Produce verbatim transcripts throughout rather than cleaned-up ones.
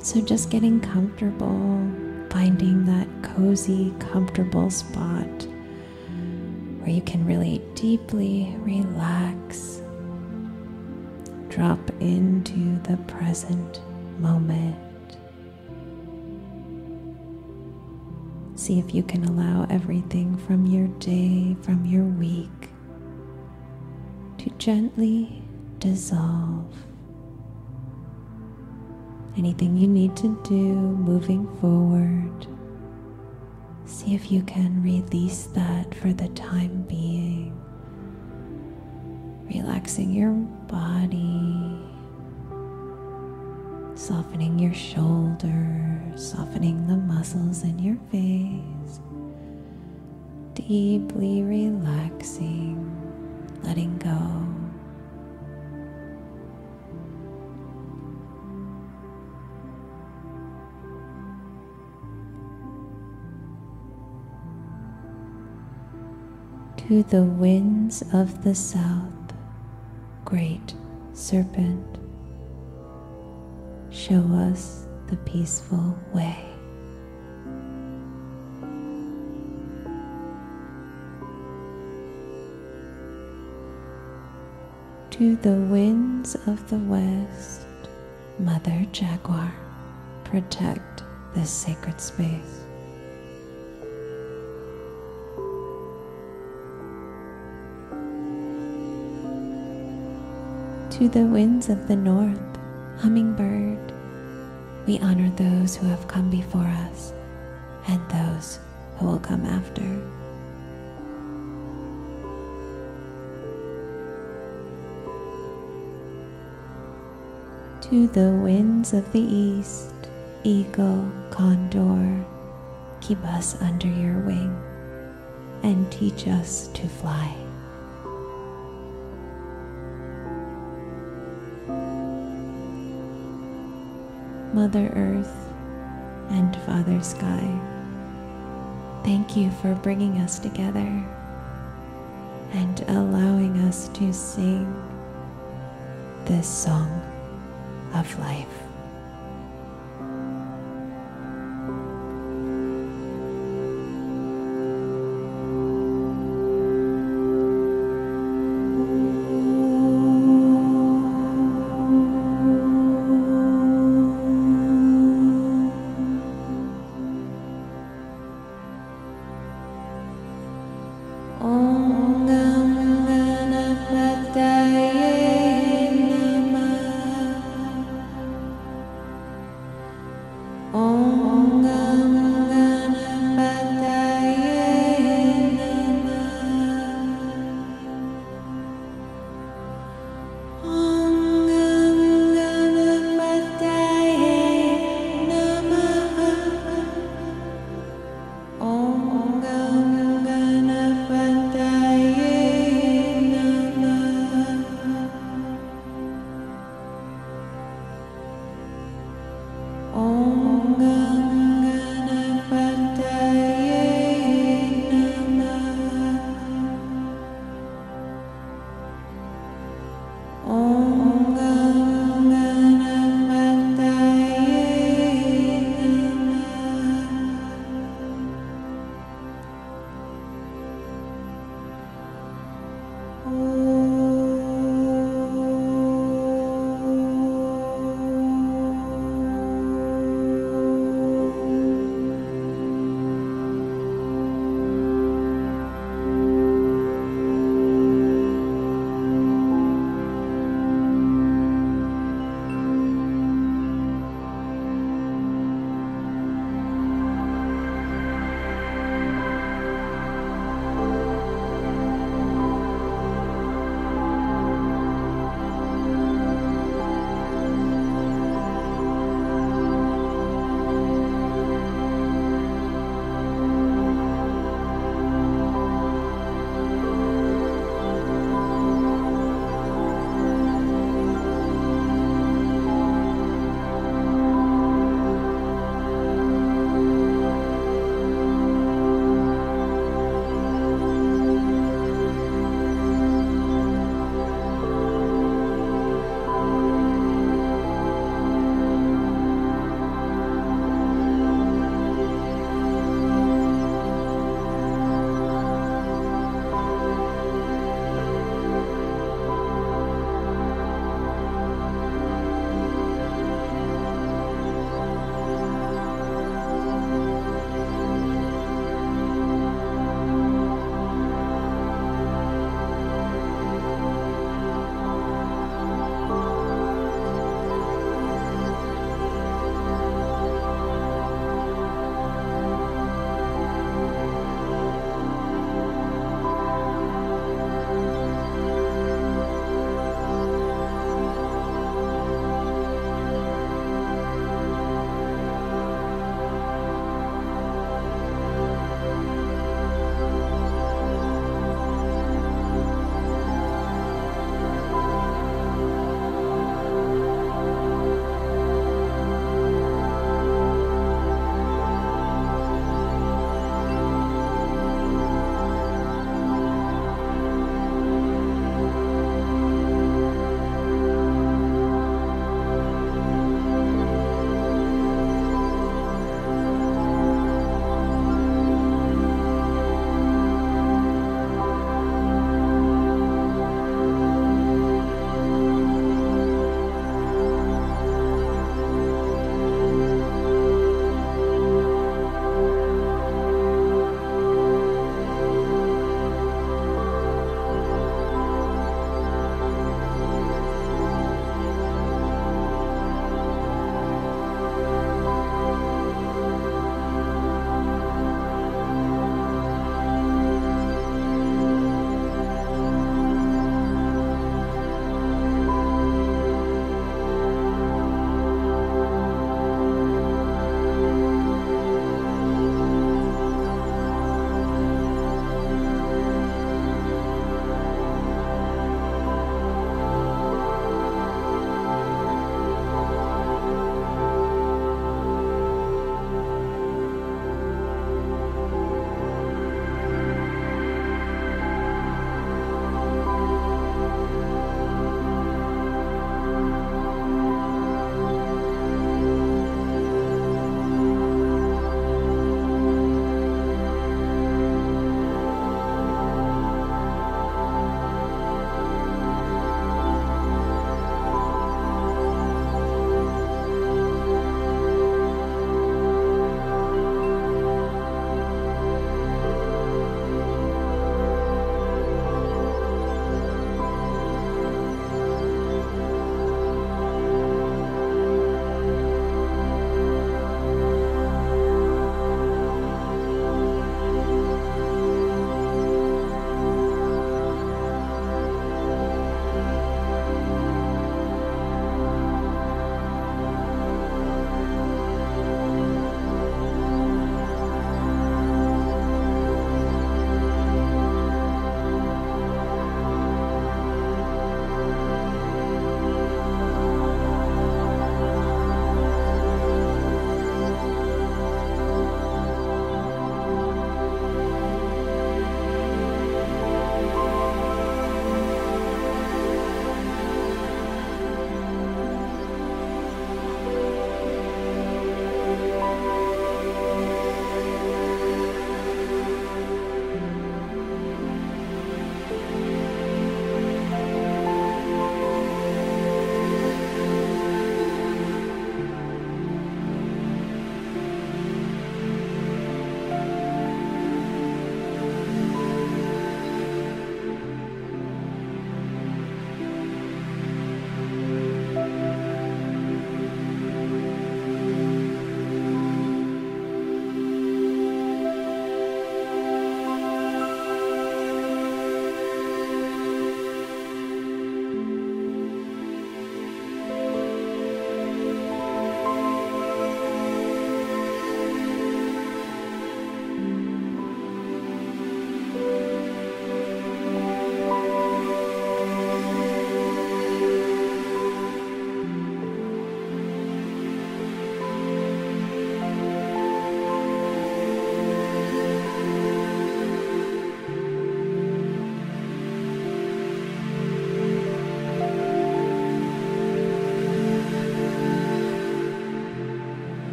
So just getting comfortable, finding that cozy, comfortable spot where you can really deeply relax, drop into the present moment. See if you can allow everything from your day, from your week, to gently dissolve. Anything you need to do moving forward, see if you can release that for the time being. Relaxing your body, softening your shoulders, softening the muscles in your face, deeply relaxing, letting go. To the winds of the south, great serpent, show us the peaceful way. To the winds of the west, Mother Jaguar, protect this sacred space. To the winds of the north, Hummingbird, we honor those who have come before us and those who will come after. To the winds of the east, Eagle, Condor, keep us under your wing and teach us to fly. Mother Earth and Father Sky, thank you for bringing us together and allowing us to sing this song of life.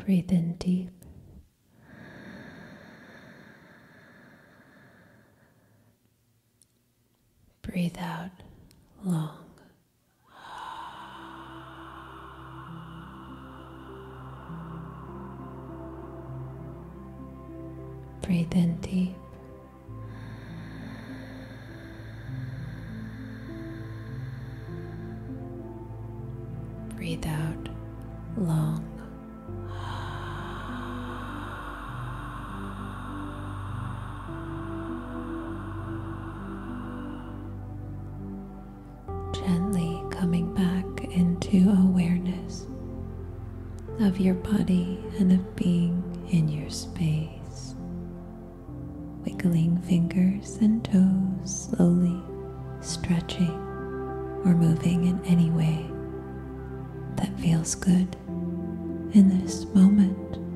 Breathe in deep. Breathe out long. Breathe in deep. Breathe out long. Gently coming back into awareness of your body and of being in your space. Wiggling fingers and toes, slowly stretching or moving in any way that feels good in this moment.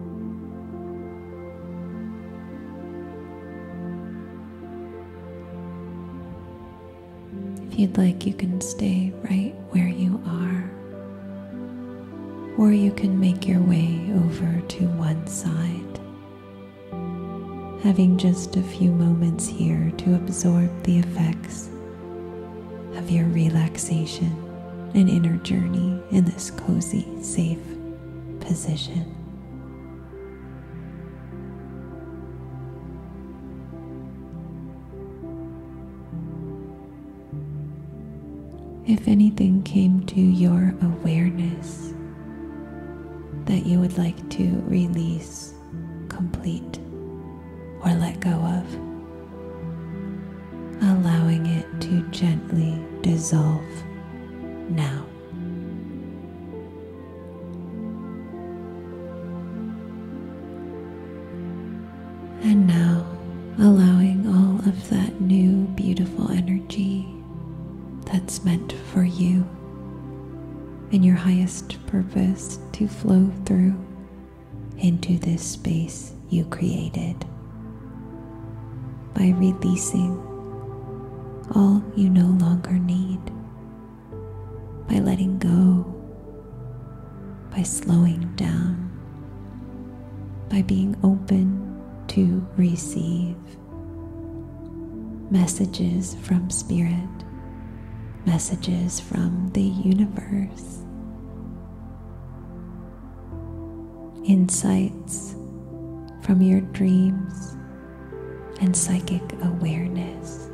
If you'd like, you can stay right where you are, or you can make your way over to one side, having just a few moments here to absorb the effects of your relaxation and inner journey in this cozy, safe position. If anything came to your awareness that you would like to release, complete, or let go of, allowing it to gently dissolve now. And now, allowing all of that new, beautiful energy that's meant for you and your highest purpose to flow through into this space you created by releasing all you no longer need, by letting go, by slowing down, by being open to receive messages from Spirit, messages from the universe, insights from your dreams and psychic awareness,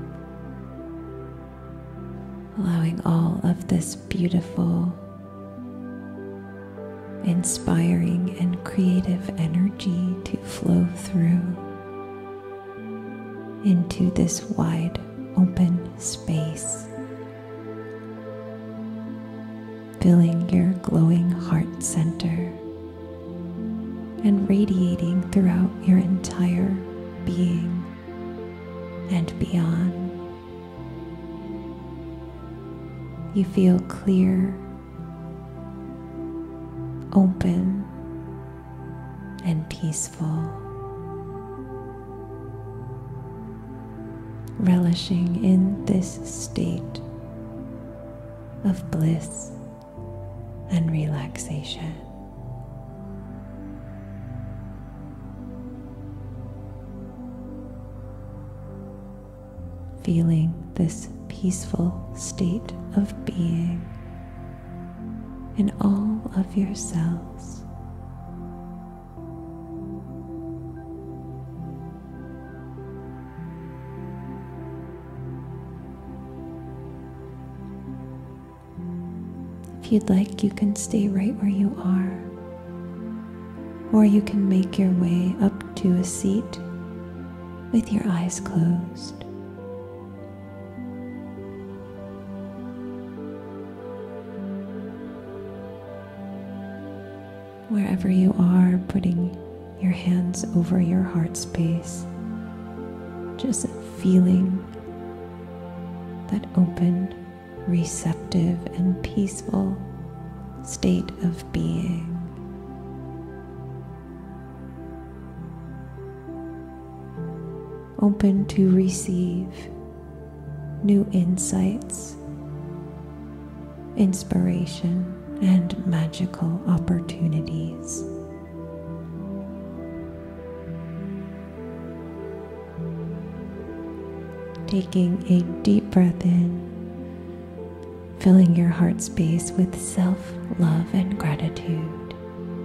allowing all of this beautiful, inspiring and creative energy to flow through into this wide open space, filling your glowing heart center and radiating throughout your entire being and beyond. You feel clear, open, and peaceful, relishing in this state of bliss and relaxation. Feeling this peaceful state of being in all of your cells. If you'd like, you can stay right where you are, or you can make your way up to a seat with your eyes closed. Wherever you are, putting your hands over your heart space, just feeling that open, receptive, and peaceful state of being. Open to receive new insights, inspiration, and magical opportunities taking a deep breath in, filling your heart space with self-love and gratitude,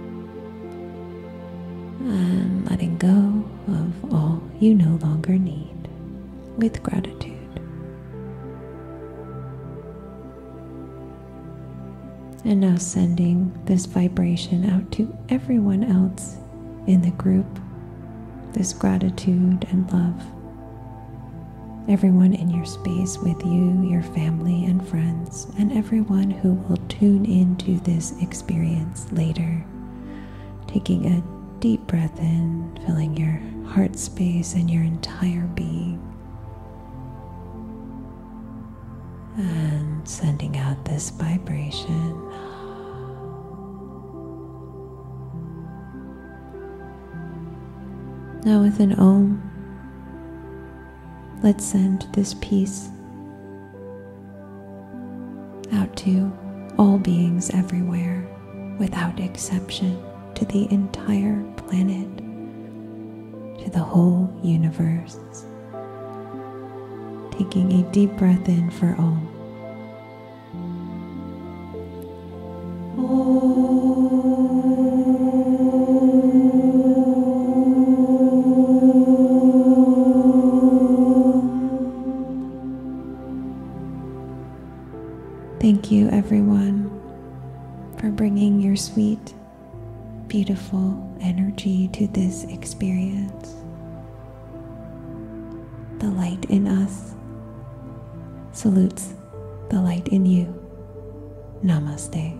and letting go of all you no longer need with gratitude. And now sending this vibration out to everyone else in the group, this gratitude and love. Everyone in your space with you, your family and friends, and everyone who will tune into this experience later. Taking a deep breath in, filling your heart space and your entire being. And sending out this vibration. Now with an Om, let's send this peace out to all beings everywhere, without exception, to the entire planet, to the whole universe. Taking a deep breath in for Om. Thank you, everyone, for bringing your sweet, beautiful energy to this experience. The light in us salutes the light in you. Namaste.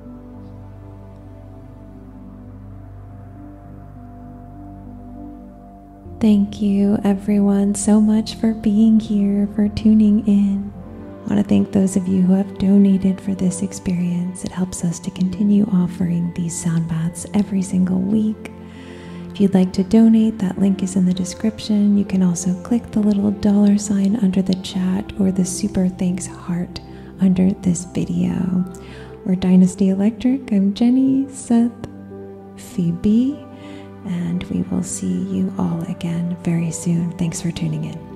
Thank you, everyone, so much for being here, for tuning in. I want to thank those of you who have donated for this experience. It helps us to continue offering these sound baths every single week. If you'd like to donate, that link is in the description. You can also click the little dollar sign under the chat or the super thanks heart under this video. We're Dynasty Electric. I'm Jenny, Seth, Phoebe, and we will see you all again very soon. Thanks for tuning in.